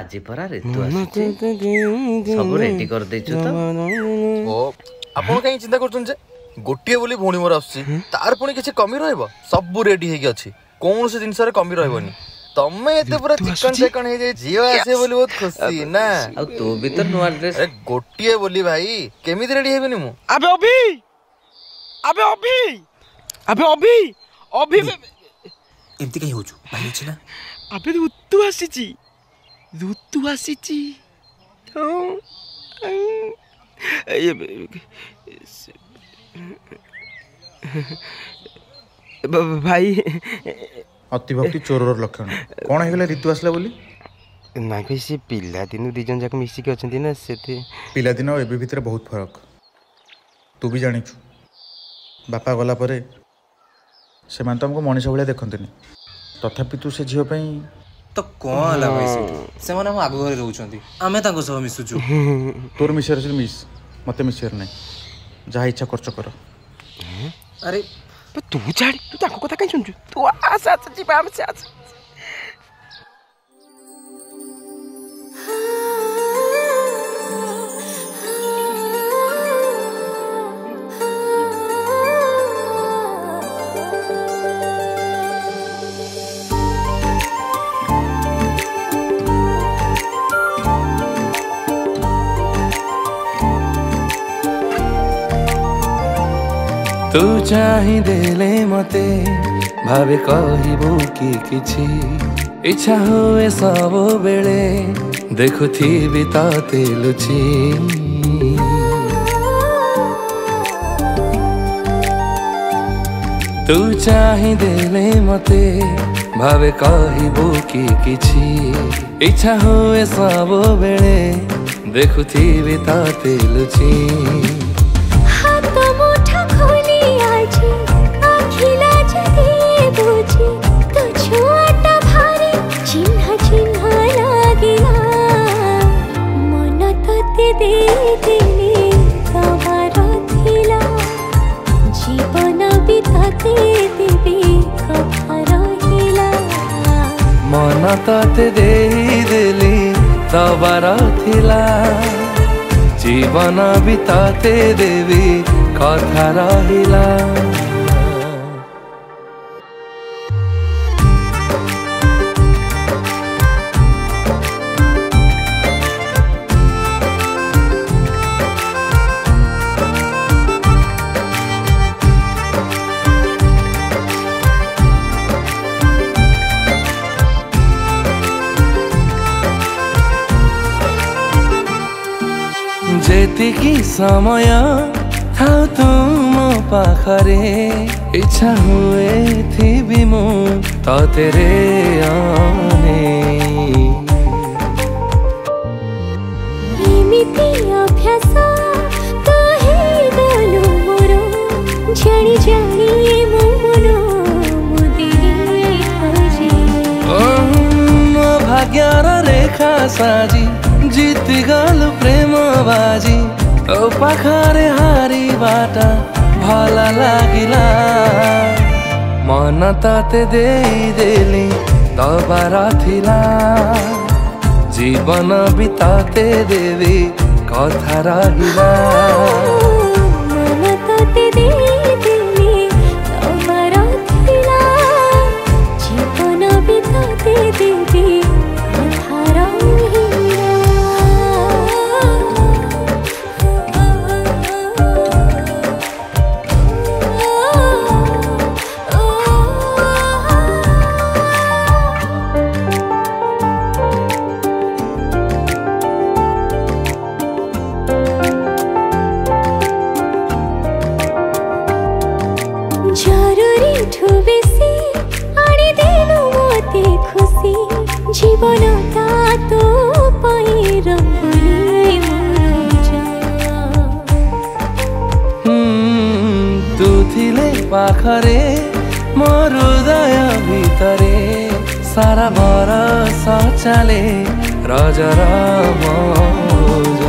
आज परा ऋतु आसी सब रेडी कर देछु तो ओ आपण कहीं चिंता करछन जे गोटिए बोली भौणी मोर आसी तार पुणी किछि कमी रहइबो सब रेडी हेकी अछि कोन से जिंस रे कमी रहइबोनी तमे एते पूरा चिकन चिकन हे जे जियो आसे बोली बहुत खुशी ना आ तू भी तो नुआ ड्रेस अरे गोटिए बोली भाई केमिति रेडी हेबेनी मु अबे अभी एमती कहीं होछु भाई छी ना अबे ऋतु आसीची तो भाई अतिभक्ति चोरर लक्षण कौन है ऋतु आसला बोली ना भाई से पिला दिन दिजन जाक मिसिक अछंती ना सेते पिला दिन और एबे भितर बहुत फरक तू भी जानिछु बापा गला परे से मान तुमको मनीष भाया देखंतनी तथापि तू से झियो पई तो कौन हला भाई से माने हम आगो घरे रहउछंती आमे तांको सब मिसुछु तोर मिसर से मिस मते मिसर नै जहा इच्छा खर्च कर अरे तू जाड़ी तू ताको कथा कहीं सुनछु तू आसा जीवा हम से आसा तू चाही देले मते भावे कहबो कि किछि इच्छा हुए सब बेले देखुथिबि ताते लुचि तू चाही देले मते भावे कहबो कि किछि इच्छा हुए सब बेले देखुथिबि ताते लुचि मन तते देली तबार थिला जीवन बिताते देवी कथा रहिला जेतिकी समय थाउ तुम पाखरे इच्छा हुए थी मु तो तेरे आने एमिति अभ्यास तो हे गलु मोर जानी जानी मो मन मुदिरी खोजे मो भाग्यर रेखा साजी जीति गलु प्रेम बाजी ओ पाखरे हारी बाटा भला लागिला मन तते देली तबार थिला जीवन बिताते देवी कथा रहिला तू थिले पाखरे मोर हृदय भितरे सारा भरोसा चले रजर मौजा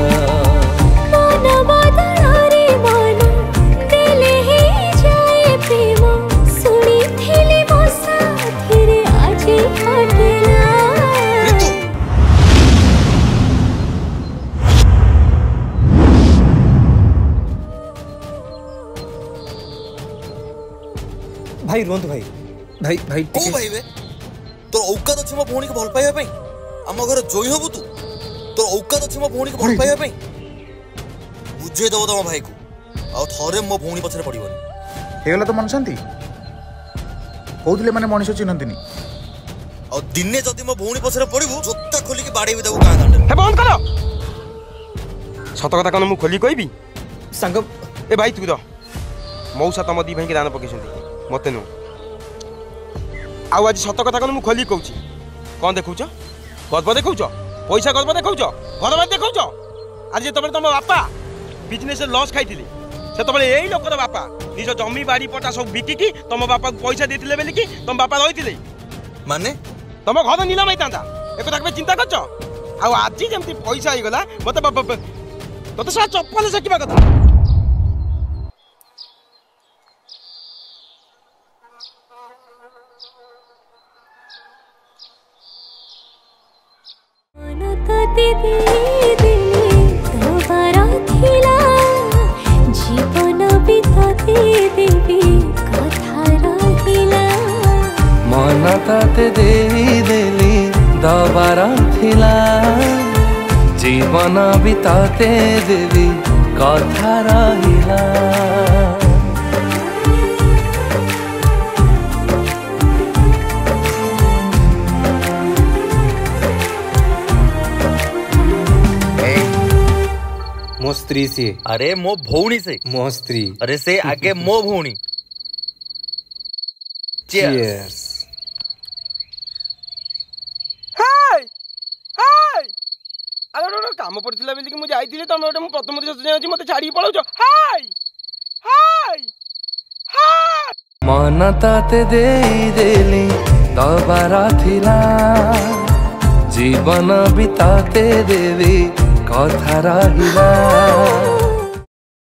भाई रुहतु भाई भाई भाई को भाई बे तोर औकात अछि मो भौणी के भल पाइबा पई हम घर जोई होबु तू तोर औकात अछि मो भौणी के भल पाइबा पई बुझे दबो तम भाई को आ थरे मो भौणी पछरे पड़िबनी हेगला तो मन शांति कहउतले माने मनीष चिन्हंतिनी आ दिने जदी मो भौणी पछरे पड़िबु जोत्ता खोली के बाडे बिदाउ गां दांडे हे बंद करो सत कथा कन मु खोली कहबी संग ए भाई तू तो मौसा तम दी भाई के दान पकेछंती मते नु आउ आज सत कथा कन मु खोली कहूची कोन देखौछ गदब देखौछ पैसा गदब देखौछ भरबाद देखौछ आज जे तबे तम बापा बिजनेस लॉस खाइथिले से तबे एई लोकर बापा निज जमी बाड़ी पटा सब बिकी की तम बापा पैसा देथिले बेली की तम बापा रहिथिले माने तम घर नीलम होइतांता एको तक चिंता करछ आउ आज जेमती पैसा आइ गला मते तते सा चप्पल से किबा कथा मन ताते देवी देली दबार थिला जीवन बिताते देवी कथा रहिला मो स्त्री से अरे मो भौणी से मो स्त्री अरे से आगे मो भौणी चीयर्स हाय हाय अरे काम पड़थिला बेली कि मु जाईथिले तमे ओटे मु प्रथम दिवस जाई मते छाडी पळौछ हाय हाय हाय मन ताते देई देली दबार थिला जीवन बिताते देवी कथा रहिला